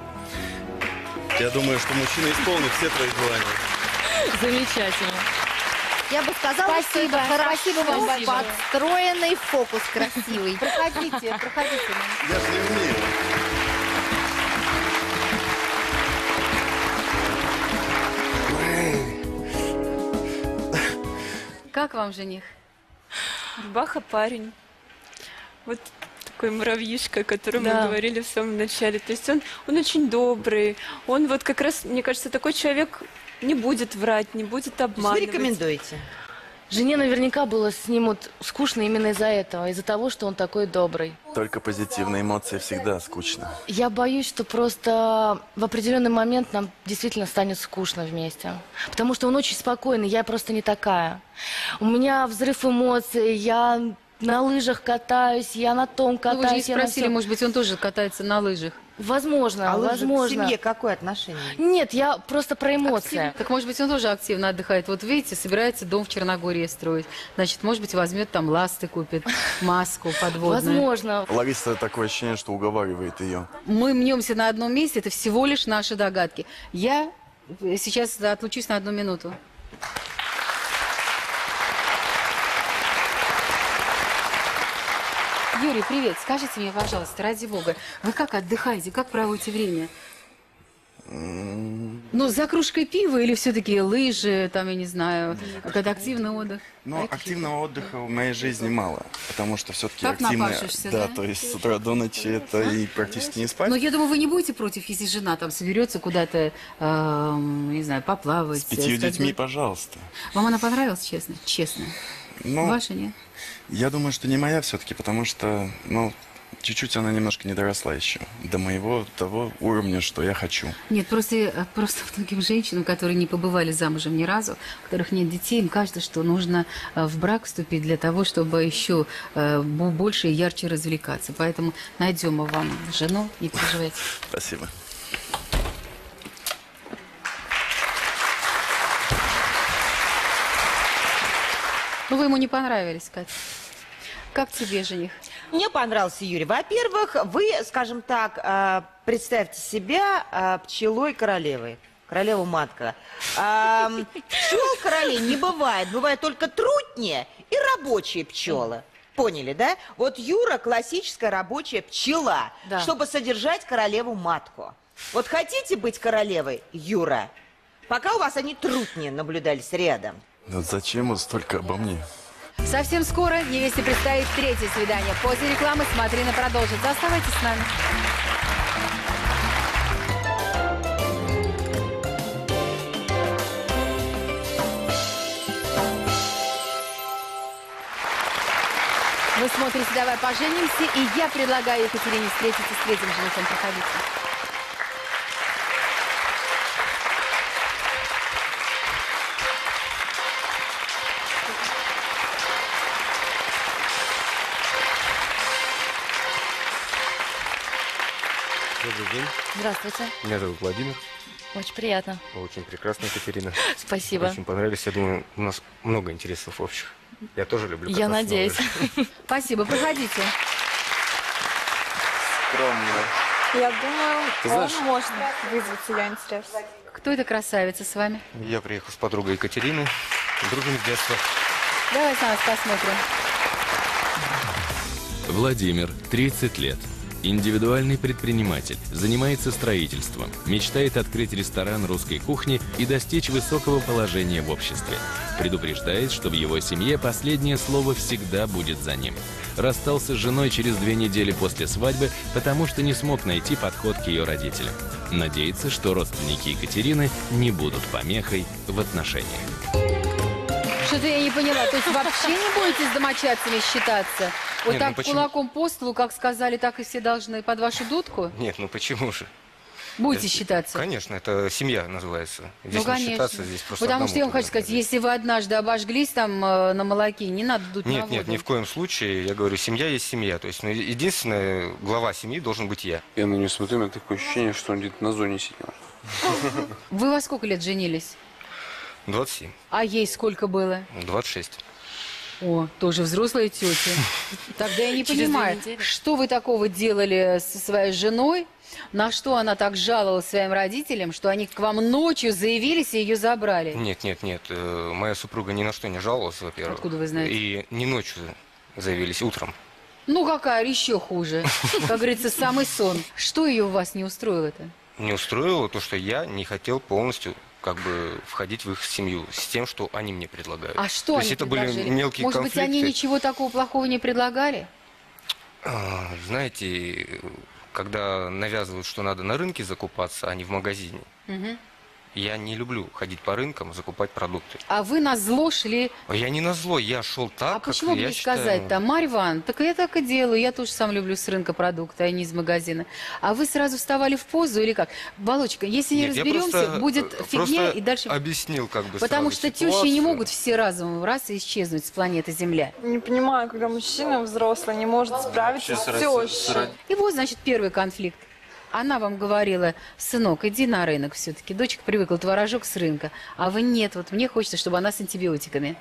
Я думаю, что мужчина исполнит все твои желания. Замечательно. Я бы сказала, Спасибо. что это хорошо Спасибо вам большое. подстроенный фокус красивый. Проходите, проходите. Я же не умею. Как вам жених? Баха парень. Вот такой муравьишка, о котором Да. мы говорили в самом начале. То есть он, он очень добрый. Он вот как раз, мне кажется, такой человек не будет врать, не будет Вы обманывать. рекомендуете? Жене наверняка было с ним вот скучно именно из-за этого, из-за того, что он такой добрый. Только позитивные эмоции всегда скучно. Я боюсь, что просто в определенный момент нам действительно станет скучно вместе. Потому что он очень спокойный, я просто не такая. У меня взрыв эмоций, я на лыжах катаюсь, я на том Ну, вы же не катаюсь. я на спросили, всем. может быть, он тоже катается на лыжах. Возможно, А лыжи возможно. к семье какое отношение? Нет, я просто про эмоции. Так, может быть, он тоже активно отдыхает. Вот видите, собирается дом в Черногории строить. Значит, может быть, возьмет там ласты, купит, маску подводную. Возможно. Лариса такое ощущение, что уговаривает ее. Мы мнемся на одном месте, это всего лишь наши догадки. Я сейчас отлучусь на одну минуту. Юрий, привет. Скажите мне, пожалуйста, ради бога, вы как отдыхаете, как проводите время? Ну, за кружкой пива или все-таки лыжи, там, я не знаю, какой-то активный отдых? Но активного отдыха в моей жизни мало, потому что все-таки Как активное... напашешься, да, да? то есть с утра до ночи это и практически не спать. Но я думаю, вы не будете против, если жена там соберется куда-то, эм, не знаю, поплавать. С пятью сказать, детьми, пожалуйста. Вам она понравилась, честно? Честно. Ну, Ваша, нет? я думаю, что не моя все-таки, потому что, ну, чуть-чуть она немножко не доросла еще до моего того уровня, что я хочу. Нет, просто, просто многим женщинам, которые не побывали замужем ни разу, у которых нет детей, им кажется, что нужно э, в брак вступить для того, чтобы еще э, бо- больше и ярче развлекаться. Поэтому найдем мы вам жену, не переживайте. Спасибо. Ну, вы ему не понравились, Катя. Как тебе, жених? Мне понравился Юрий. Во-первых, вы, скажем так, э, представьте себя э, пчелой королевой. Королева-матка. Эм, Пчел королей не бывает. Бывают только трутни и рабочие пчелы. Поняли, да? Вот Юра классическая рабочая пчела, Да. чтобы содержать королеву-матку. Вот хотите быть королевой, Юра? Пока у вас они трутни наблюдались рядом. Вот зачем вот столько обо мне? Совсем скоро невесте предстоит третье свидание. После рекламы «Смотрина» продолжится. Оставайтесь с нами. Вы смотрите «Давай поженимся», и я предлагаю Екатерине встретиться с третьим женихом. Проходите. Добрый день. Здравствуйте. Меня зовут Владимир. Очень приятно. Очень прекрасная Екатерина. Спасибо. Очень понравились. Я думаю, у нас много интересов общих. Я тоже люблю Я кататься на надеюсь. лыжах. Спасибо, проходите. Скромно. Я думаю, Ты знаешь- он может вызвать ее интерес. Кто эта красавица с вами? Я приехал с подругой Екатериной. Дружим с детства. Давайте на нас посмотрим. Владимир, тридцать лет. Индивидуальный предприниматель, занимается строительством, мечтает открыть ресторан русской кухни и достичь высокого положения в обществе. Предупреждает, что в его семье последнее слово всегда будет за ним. Расстался с женой через две недели после свадьбы, потому что не смог найти подход к ее родителям. Надеется, что родственники Екатерины не будут помехой в отношениях. Что-то я не поняла. То есть вообще не будете с домочадцами считаться? Вот Нет, так ну кулаком по столу, как сказали, так и все должны под вашу дудку? Нет, ну почему же? Будете Это- считаться? Конечно, это семья называется. Здесь Ну, не конечно. считаться, здесь просто Потому что я вам одному хочу сказать, если вы однажды обожглись там э, на молоке, не надо дуть на Нет, воду. нет, ни в коем случае. Я говорю, семья есть семья. То есть, ну, единственное, глава семьи должен быть я. Я на нее смотрю, у меня такое ощущение, что он где-то на зоне сидел. Вы во сколько лет женились? двадцать семь. А ей сколько было? двадцать шесть. О, тоже взрослая тетя. Тогда я не Через две понимаю, недели. что вы такого делали со своей женой, на что она так жаловалась своим родителям, что они к вам ночью заявились и ее забрали? Нет, нет, нет. э, Моя супруга ни на что не жаловалась, во-первых. Откуда вы знаете? И не ночью заявились, утром. Ну, какая, еще хуже. Как говорится, самый сон. Что ее у вас не устроило-то? Не устроило то, что я не хотел полностью как бы входить в их семью с тем, что они мне предлагают. А что то они есть это предложили? были мелкие Может конфликты. быть, они ничего такого плохого не предлагали? А, Знаете, когда навязывают, что надо на рынке закупаться, а не в магазине, Мгм. я не люблю ходить по рынкам, закупать продукты. А вы на зло шли. А я не на зло, я шел так, А как почему бы я не считаю... сказать-то, Марья Ивановна, так я так и делаю, я тоже сам люблю с рынка продукты, а не из магазина. А вы сразу вставали в позу или как? Володечка, если не Нет, я разберемся, просто- будет фигня просто и дальше... объяснил как бы Потому сразу что тещи ситуацию. не могут все разом раз и исчезнуть с планеты Земля. Не понимаю, когда мужчина взрослый не может справиться с тещей. И вот, значит, первый конфликт. Она вам говорила, сынок, иди на рынок все-таки. Дочка привыкла творожок с рынка. А вы нет, вот мне хочется, чтобы она с антибиотиками.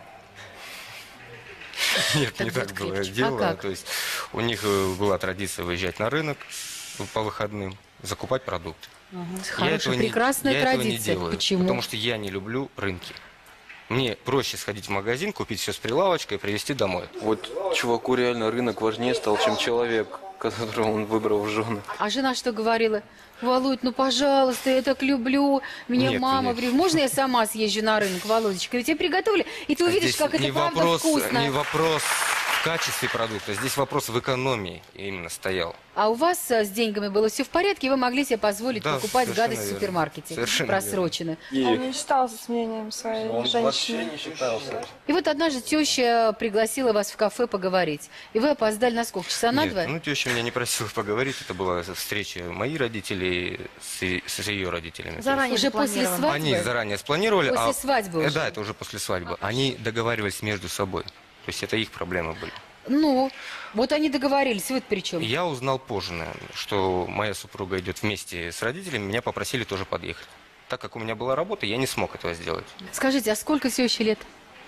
Нет, Так не вот так было крепче. дело. А как? То есть у них э, была традиция выезжать на рынок по выходным, закупать продукты. Я Хорошая, этого не- прекрасная я этого не традиция. делаю, Почему? Потому что я не люблю рынки. Мне проще сходить в магазин, купить все с прилавочка и привезти домой. Вот чуваку реально рынок важнее стал, чем человек, которого он выбрал в жены. А жена что говорила? Володь, ну пожалуйста, я так люблю. Меня Нет, мама нет. говорит, можно я сама съезжу на рынок, Володечка? Ведь тебе приготовили, и ты увидишь, Здесь как это не правда вопрос, вкусно. не вопрос в качестве продукта, здесь вопрос в экономии именно стоял. А у вас а, с деньгами было все в порядке, и вы могли себе позволить Да, покупать совершенно гадость в верно. супермаркете, Совершенно просроченную. Он не считался с мнением своей женщины. не считался. И вот однажды теща пригласила вас в кафе поговорить. И вы опоздали на сколько? Часа на Нет, два? ну теща меня не просила поговорить, это была встреча моих родителей с, с ее родителями. Заранее Уже после запланировано. свадьбы? Они заранее спланировали. После а- свадьбы Э, уже? Да, это уже после свадьбы. Они договаривались между собой. То есть это их проблемы были. Ну, вот они договорились, вы при чем? Я узнал позже, наверное, что моя супруга идет вместе с родителями, меня попросили тоже подъехать. Так как у меня была работа, я не смог этого сделать. Скажите, а сколько все еще лет?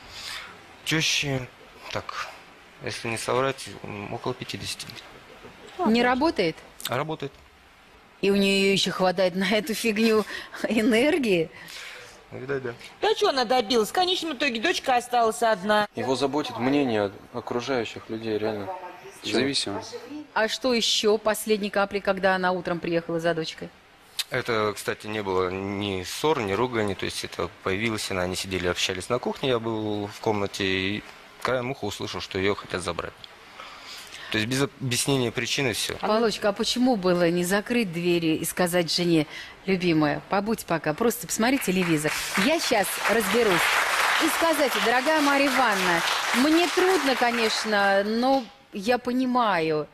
Теще, так, если не соврать, м, около пятидесяти. Не работает? А работает. И у нее еще хватает на эту фигню энергии? Видать, да. Да что она добилась? В конечном итоге дочка осталась одна. Его заботит мнение окружающих людей, реально. Зависимо. А что еще последней капли, когда она утром приехала за дочкой? Это, кстати, не было ни ссор, ни ругани, то есть это появилась она, они сидели, общались на кухне, я был в комнате, и краем уха услышал, что ее хотят забрать. То есть без объяснения причины все. Володька, а почему было не закрыть двери и сказать жене, любимая, побудь пока, просто посмотри телевизор, я сейчас разберусь. И сказать, дорогая Марья Ивановна, мне трудно, конечно, но я понимаю,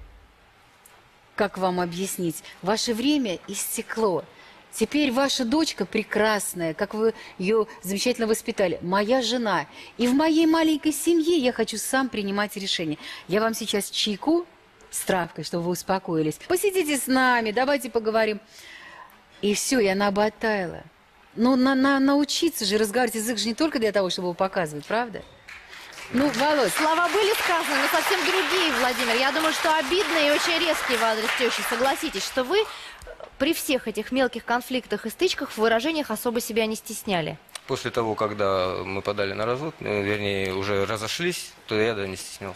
как вам объяснить, ваше время истекло. Теперь ваша дочка прекрасная, как вы ее замечательно воспитали, моя жена. И в моей маленькой семье я хочу сам принимать решения. Я вам сейчас чайку с травкой, чтобы вы успокоились. Посидите с нами, давайте поговорим. И все, и она бы оттаяла. Ну, на, на, научиться же разговаривать язык же не только для того, чтобы его показывать, правда? Ну, Володь. Слова были сказаны, но совсем другие, Владимир. Я думаю, что обидные и очень резкие в адрес тещи. Согласитесь, что вы при всех этих мелких конфликтах и стычках в выражениях особо себя не стесняли. После того, когда мы подали на развод, э, вернее, уже разошлись, то я, да, не стеснялся.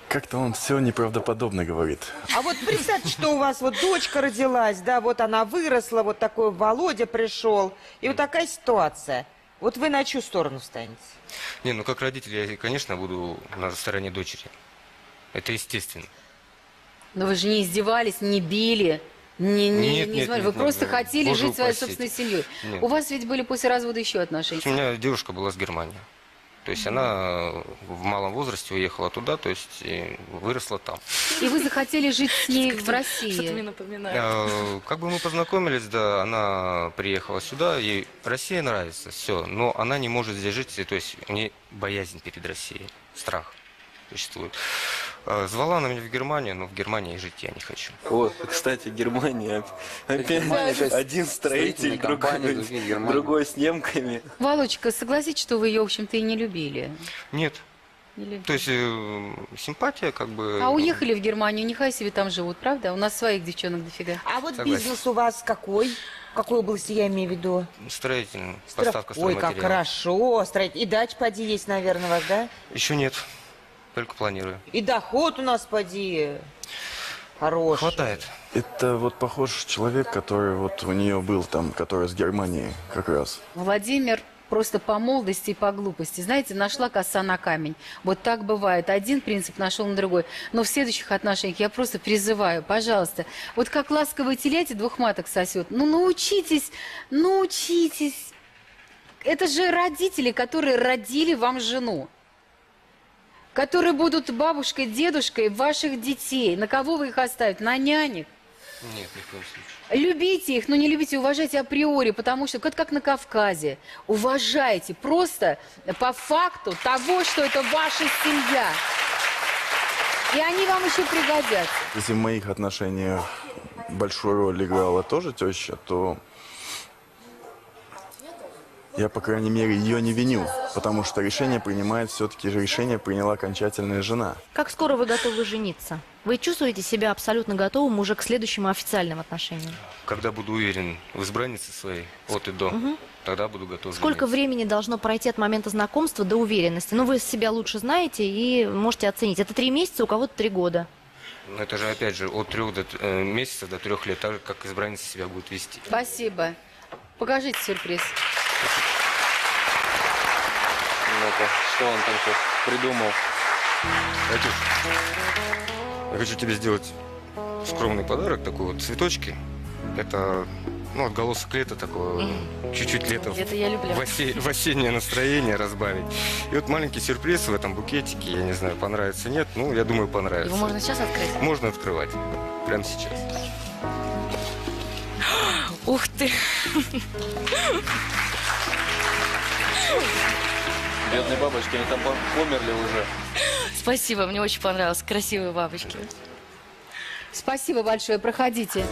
Как-то он все неправдоподобно говорит. А вот представьте, что у вас вот дочка родилась, да, вот она выросла, вот такой Володя пришел, и вот такая ситуация. Вот вы на чью сторону встанете? Не, ну как родитель, я, конечно, буду на стороне дочери. Это естественно. Но вы же не издевались, не били, не, не, Нет, не нет, смотрели. нет, Вы просто нет, хотели Боже жить своей упаси. собственной семьей. Нет. У вас ведь были после развода еще отношения. У меня девушка была с Германии. То есть она в малом возрасте уехала туда, то есть и выросла там. И вы захотели жить с ней в Что-то мне России. напоминает. Э, Как бы мы познакомились, да, она приехала сюда, ей Россия нравится, все, но она не может здесь жить, то есть у нее боязнь перед Россией, страх существует. Э, Звала она меня в Германию, но в Германии жить я не хочу. Вот, кстати, Германия. Опять один строитель, другой, другой с немками. Валочка, согласитесь, что вы ее, в общем-то, и не любили. Нет. Или- То есть э, симпатия как бы... А уехали в Германию, нехай себе там живут, правда? У нас своих девчонок дофига. А вот Согласен. бизнес у вас какой? В какой области я имею в виду? Строительный, Стро- поставка Ой, как стройматериалов. хорошо. Строить. И дач поди есть, наверное, у вас, да? Еще нет, только планирую. И доход у нас поди хороший. Хватает. Это вот похож человек, который вот у нее был там, который с Германии как раз. Владимир просто по молодости и по глупости. Знаете, нашла коса на камень. Вот так бывает. Один принцип нашел на другой. Но в следующих отношениях я просто призываю, пожалуйста, вот как ласковые телети двух маток сосет. Ну, научитесь, научитесь. Это же родители, которые родили вам жену. Которые будут бабушкой, дедушкой ваших детей. На кого вы их оставите? На нянек. Нет, ни в коем случае. Любите их, но не любите, уважайте априори, потому что это как на Кавказе. Уважайте просто по факту того, что это ваша семья. И они вам еще пригодятся. Если в моих отношениях большую роль играла тоже теща, то я, по крайней мере, ее не виню, потому что решение принимает, все-таки же решение приняла окончательная жена. Как скоро вы готовы жениться? Вы чувствуете себя абсолютно готовым уже к следующим официальным отношениям? Когда буду уверен в избраннице своей, от и до, Мгм. тогда буду готов Сколько жениться. времени должно пройти от момента знакомства до уверенности? Ну, вы себя лучше знаете и можете оценить. Это три месяца, у кого-то три года. Но это же, опять же, от трех до, э, месяцев до трех лет, так же, как избранница себя будет вести. Спасибо. Покажите сюрприз. Ну-ка, что он там сейчас придумал? Катюш, я хочу тебе сделать скромный подарок, такой вот цветочки. Это, ну, отголосок лета такого, чуть-чуть лета в, Это я люблю. в осе- в осеннее настроение разбавить. И вот маленький сюрприз в этом букетике, я не знаю, понравится, нет, ну, я думаю, понравится. Его можно сейчас открыть? Можно открывать, прямо сейчас. Ух ты! Бедные бабочки, они там пом- померли уже. Спасибо, мне очень понравилось. Красивые бабочки. Спасибо большое. Проходите.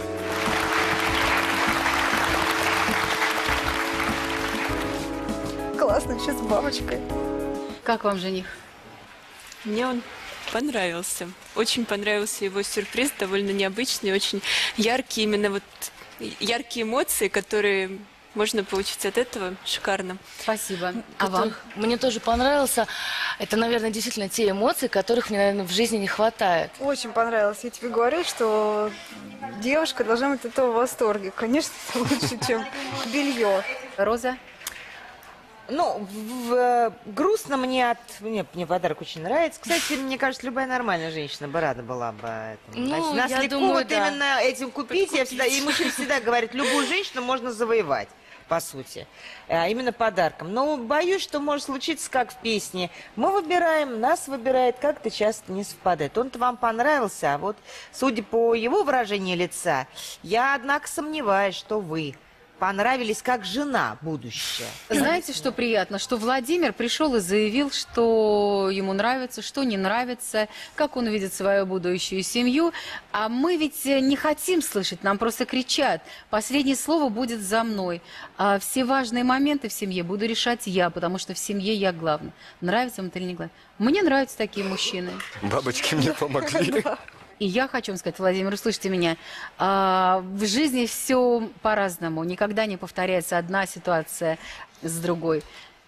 Классно, сейчас с бабочкой. Как вам жених? Мне он понравился. Очень понравился его сюрприз, довольно необычный, очень яркий, именно вот яркие эмоции, которые можно получить от этого. Шикарно. Спасибо. А вам? Которых Мне тоже понравился. Это, наверное, действительно те эмоции, которых мне, наверное, в жизни не хватает. Очень понравилось. Я тебе говорю, что девушка должна быть от этого в восторге. Конечно, это лучше, чем белье. Роза? Ну, в- в- грустно мне от... Мне, мне подарок очень нравится. Кстати, мне кажется, любая нормальная женщина бы рада была бы этому. Ну, Значит, нас я легко думаю, вот да. именно этим купить. Я всегда, и мужчина всегда говорит, любую женщину можно завоевать, по сути. А именно подарком. Но боюсь, что может случиться, как в песне. Мы выбираем, нас выбирает, как-то часто не совпадает. Он-то вам понравился, а вот, судя по его выражению лица, я, однако, сомневаюсь, что вы понравились как жена будущая. Знаете, что приятно? Что Владимир пришел и заявил, что ему нравится, что не нравится, как он видит свою будущую семью. А мы ведь не хотим слышать, нам просто кричат. Последнее слово будет за мной. А все важные моменты в семье буду решать я, потому что в семье я главный. Нравится вам это или не главное? Мне нравятся такие мужчины. Бабочки мне помогли. И я хочу вам сказать, Владимир, услышьте меня, а, в жизни все по-разному. Никогда не повторяется одна ситуация с другой.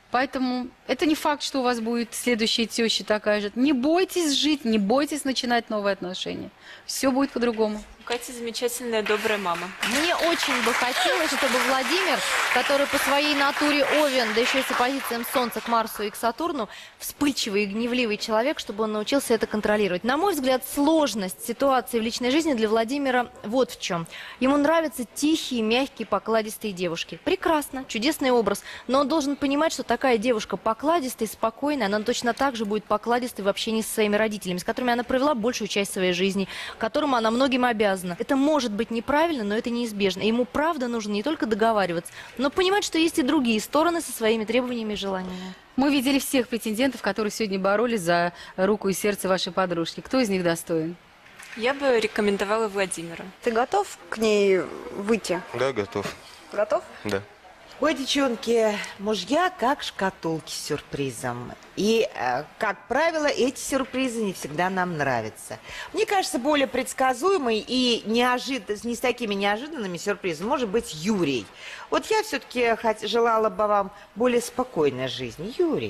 Поэтому это не факт, что у вас будет следующая теща такая же. Не бойтесь жить, не бойтесь начинать новые отношения. Все будет по-другому. Катя замечательная, добрая мама. Мне очень бы хотелось, чтобы Владимир, который по своей натуре Овен, да еще и с оппозицией Солнца к Марсу и к Сатурну, вспыльчивый и гневливый человек, чтобы он научился это контролировать. На мой взгляд, сложность ситуации в личной жизни для Владимира вот в чем. Ему нравятся тихие, мягкие, покладистые девушки. Прекрасно, чудесный образ. Но он должен понимать, что такая девушка покладистая, спокойная, она точно так же будет покладистой в общении со своими родителями, с которыми она провела большую часть своей жизни, которым она многим обязана. Это может быть неправильно, но это неизбежно. Ему правда нужно не только договариваться, но понимать, что есть и другие стороны со своими требованиями и желаниями. Мы видели всех претендентов, которые сегодня боролись за руку и сердце вашей подружки. Кто из них достоин? Я бы рекомендовала Владимира. Ты готов к ней выйти? Да, готов. Готов? Да. Ой, девчонки, мужья как шкатулки с сюрпризом. И, э, как правило, эти сюрпризы не всегда нам нравятся. Мне кажется, более предсказуемый и неожид... не с такими неожиданными сюрпризами может быть Юрий. Вот я все-таки хот... желала бы вам более спокойной жизни. Юрий.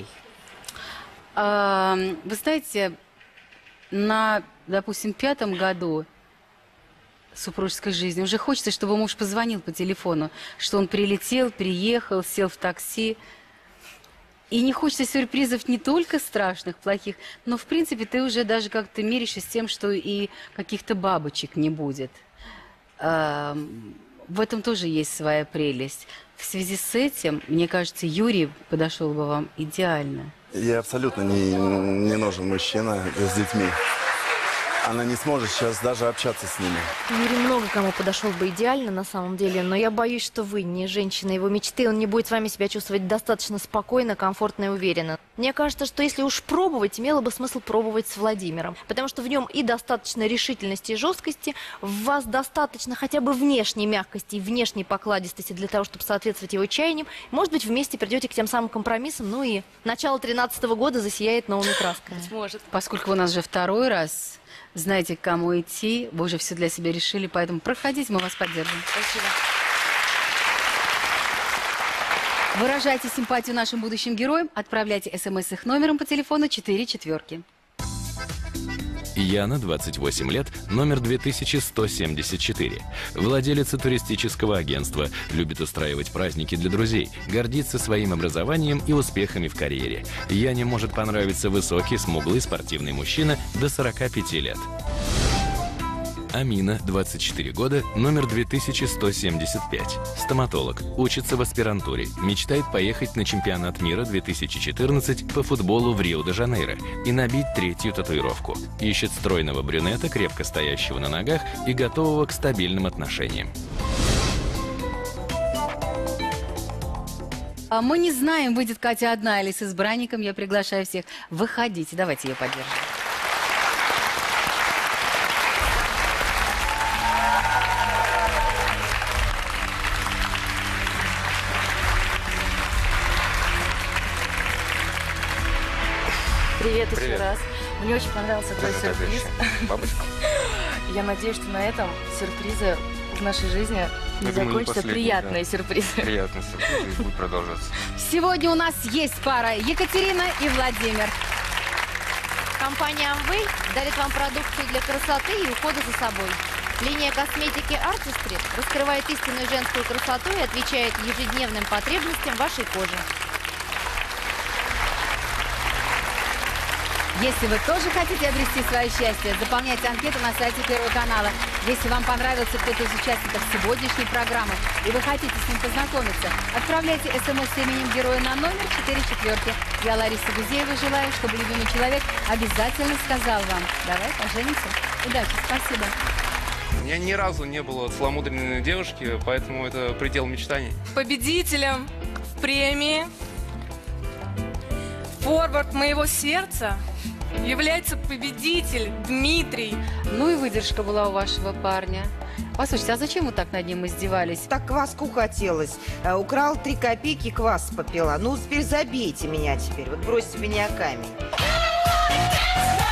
А, вы знаете, на, допустим, пятом году супружеской жизни уже хочется, чтобы муж позвонил по телефону, что он прилетел, приехал, сел в такси. И не хочется сюрпризов не только страшных, плохих, но, в принципе, ты уже даже как-то миришься с тем, что и каких-то бабочек не будет. А, в этом тоже есть своя прелесть. В связи с этим, мне кажется, Юрий подошел бы вам идеально. Я абсолютно не, не нужен мужчина с детьми. Она не сможет сейчас даже общаться с ними. Юрий много кому подошел бы идеально на самом деле, но я боюсь, что вы не женщина его мечты, он не будет с вами себя чувствовать достаточно спокойно, комфортно и уверенно. Мне кажется, что если уж пробовать, имело бы смысл пробовать с Владимиром, потому что в нем и достаточно решительности и жесткости, в вас достаточно хотя бы внешней мягкости и внешней покладистости для того, чтобы соответствовать его чаяниям. Может быть, вместе придете к тем самым компромиссам, ну и начало тринадцатого года засияет новыми красками. Может. Поскольку у нас же второй раз, знаете, к кому идти, вы уже все для себя решили, поэтому проходите, мы вас поддержим. Спасибо. Выражайте симпатию нашим будущим героям, отправляйте смс их номером по телефону четыре четверки. Яна, двадцать восемь лет, номер две тысячи сто семьдесят четыре. Владелица туристического агентства, любит устраивать праздники для друзей, гордится своим образованием и успехами в карьере. Яне может понравиться высокий, смуглый, спортивный мужчина до сорока пяти лет. Амина, двадцать четыре года, номер две тысячи сто семьдесят пять. Стоматолог, учится в аспирантуре, мечтает поехать на чемпионат мира две тысячи четырнадцать по футболу в Рио-де-Жанейро и набить третью татуировку. Ищет стройного брюнета, крепко стоящего на ногах и готового к стабильным отношениям. А мы не знаем, выйдет Катя одна или с избранником. Я приглашаю всех. Выходите, давайте ее поддержим. Привет, Привет. еще раз. Мне очень понравился твой Да, сюрприз. Бабочка. Я надеюсь, что на этом сюрпризы в нашей жизни не Я думаю, не закончатся. последний, Приятные да. сюрпризы. Приятный сюрприз и будет продолжаться. Сегодня у нас есть пара Екатерина и Владимир. Компания Amway дарит вам продукцию для красоты и ухода за собой. Линия косметики Artistry раскрывает истинную женскую красоту и отвечает ежедневным потребностям вашей кожи. Если вы тоже хотите обрести свое счастье, заполняйте анкету на сайте Первого канала. Если вам понравился кто-то из участников сегодняшней программы и вы хотите с ним познакомиться, отправляйте смс с именем героя на номер четыре четверки. Я, Лариса Гузеева, желаю, чтобы любимый человек обязательно сказал вам: давай поженимся. Удачи, спасибо. У меня ни разу не было целомудренной девушки, поэтому это предел мечтаний. Победителем в премии «Форвард моего сердца» является победитель Дмитрий. Ну и выдержка была у вашего парня. Послушайте, а зачем вы так над ним издевались? Так кваску хотелось. Э, Украл три копейки, квас попила. Ну, теперь забейте меня теперь. Вот бросьте меня камень.